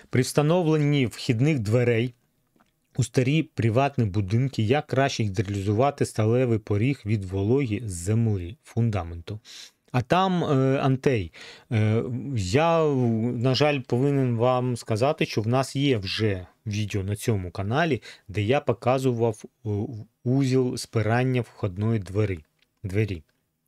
При встановленні вхідних дверей у старі приватні будинки як краще гідроізолювати сталевий поріг від вологі з землі, фундаменту. А там, Антей, я, на жаль, повинен вам сказати, що в нас є вже відео на цьому каналі, де я показував узіл спирання входної двері.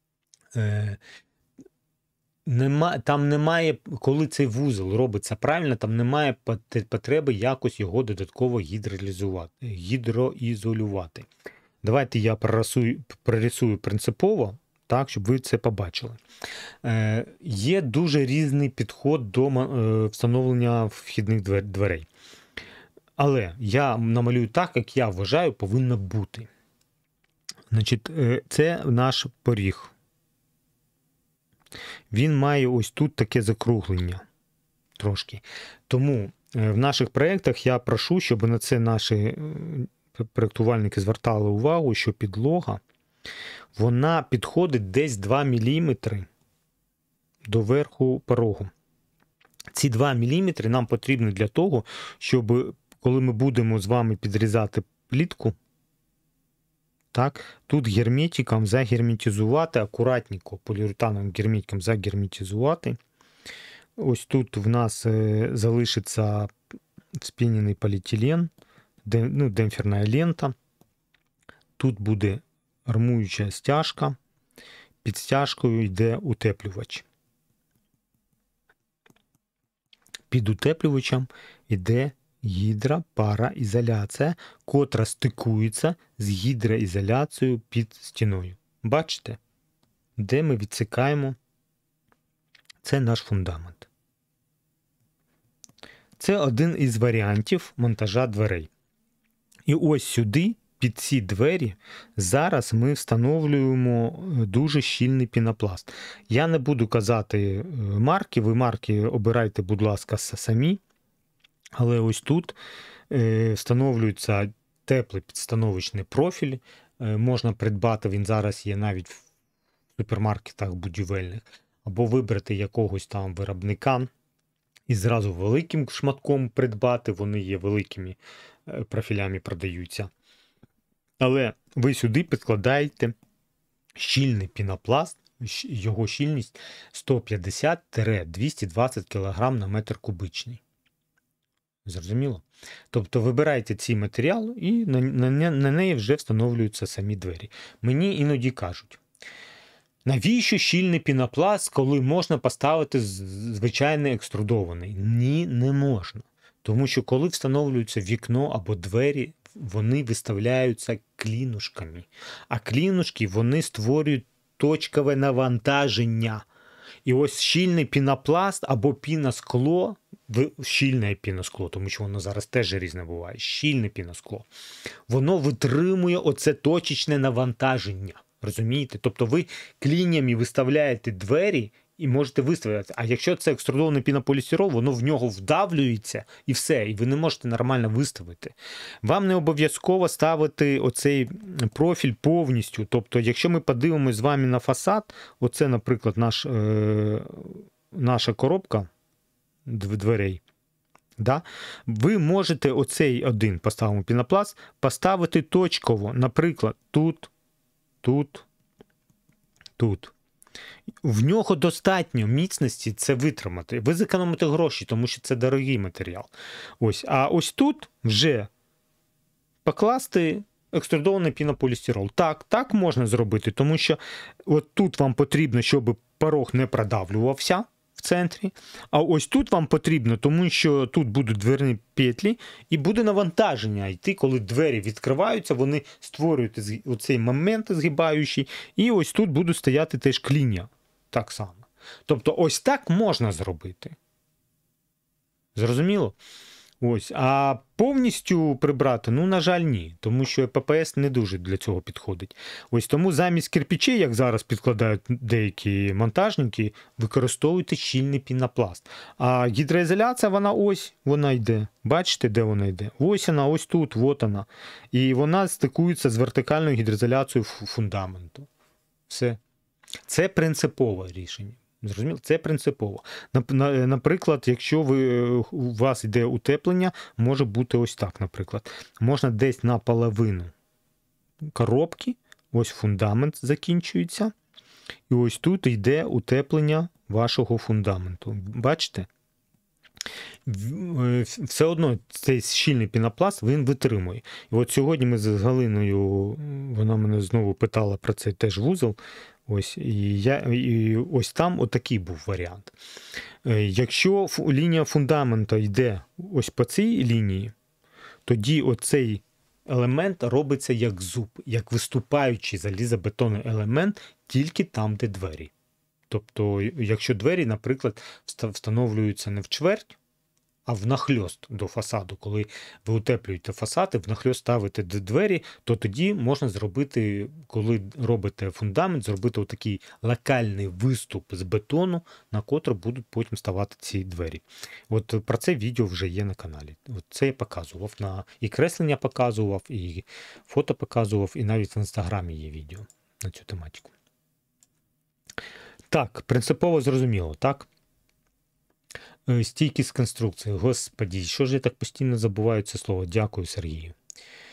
Там немає, коли цей вузол робиться правильно, там немає потреби якось його додатково гідроізолювати. Давайте я прорисую принципово, так, щоб ви це побачили. Є дуже різний підход до встановлення вхідних дверей. Але я намалюю так, як я вважаю, повинно бути. Значить, це наш поріг. Він має ось тут таке закруглення трошки. Тому в наших проєктах я прошу, щоб на це наші проєктувальники звертали увагу, що підлога, вона підходить десь 2 мм до верху порогу. Ці 2 мм нам потрібні для того, щоб коли ми будемо з вами підрізати плітку, так, тут герметиком загерметизувати, акуратненько поліуретановим герметиком загерметизувати. Ось тут в нас залишиться вспінений поліетилен, демпферна лента. Тут буде армуюча стяжка, під стяжкою йде утеплювач. Під утеплювачем йде гідропароізоляція, котра стикується з гідроізоляцією під стіною. Бачите, де ми відсікаємо? Це наш фундамент. Це один із варіантів монтажа дверей. І ось сюди, під ці двері, зараз ми встановлюємо дуже щільний пінопласт. Я не буду казати марки, ви марки обирайте, будь ласка, самі. Але ось тут встановлюється теплий підстановочний профіль. Можна придбати, він зараз є навіть в супермаркетах будівельних. Або вибрати якогось там виробника і зразу великим шматком придбати. Вони є великими профілями, продаються. Але ви сюди підкладаєте щільний пінопласт, його щільність 150-220 кг на метр кубичний. Зрозуміло? Тобто вибираєте цей матеріал і на неї вже встановлюються самі двері. Мені іноді кажуть, навіщо щільний пінопласт, коли можна поставити звичайний екструдований? Ні, не можна. Тому що коли встановлюється вікно або двері, вони виставляються клінушками. А клінушки, вони створюють точкове навантаження. І ось щільний пінопласт або піноскло, щільне піноскло, тому що воно зараз теж різне буває, щільне піноскло, воно витримує оце точечне навантаження. Розумієте? Тобто ви клінями виставляєте двері і можете виставляти. А якщо це екструдований пінополістирол, воно в нього вдавлюється і все, і ви не можете нормально виставити. Вам не обов'язково ставити оцей профіль повністю. Тобто, якщо ми подивимось з вами на фасад, оце, наприклад, наша коробка дверей, да? Ви можете оцей один, поставимо пінопласт, поставити точково, наприклад, тут. В нього достатньо міцності це витримати. Ви зекономите гроші, тому що це дорогий матеріал. Ось. А ось тут вже покласти екструдований пінополістирол. Так можна зробити, тому що от тут вам потрібно, щоб порог не продавлювався в центрі, а ось тут вам потрібно, тому що тут будуть дверні петлі і буде навантаження йти, коли двері відкриваються, вони створюють оцей момент згибаючий, і ось тут будуть стояти теж кління. Так само. Тобто ось так можна зробити. Зрозуміло? Ось. А повністю прибрати, на жаль, ні. Тому що ППС не дуже для цього підходить. Ось тому замість кирпичей, як зараз підкладають деякі монтажники, використовуйте щільний пінопласт. А гідроізоляція, вона йде. Бачите, де вона йде? Ось вона, ось тут, от вона. І вона стикується з вертикальною гідроізоляцією фундаменту. Все. Це принципове рішення. Зрозуміло? Це принципово. Наприклад, якщо у вас йде утеплення, може бути ось так, наприклад. Можна десь наполовину коробки, ось фундамент закінчується, і ось тут йде утеплення вашого фундаменту. Бачите? Все одно цей щільний пінопласт він витримує. І от сьогодні ми з Галиною, вона мене знову питала про цей теж вузол. Ось, і ось там отакий був варіант. Якщо лінія фундаменту йде ось по цій лінії, тоді оцей елемент робиться як зуб, як виступаючий залізобетонний елемент тільки там, де двері. Тобто, якщо двері, наприклад, встановлюються не в чверть, а внахльост до фасаду. Коли ви утеплюєте фасад і внахльост ставите двері, то тоді можна зробити, коли робите фундамент, зробити отакий локальний виступ з бетону, на котрий будуть потім ставати ці двері. От про це відео вже є на каналі. От це я показував. І креслення показував, і фото показував, і навіть в Інстаграмі є відео на цю тематику. Так, принципово зрозуміло, так? Стійкість конструкції. Господі, що ж я так постійно забуваю це слово? Дякую, Сергію.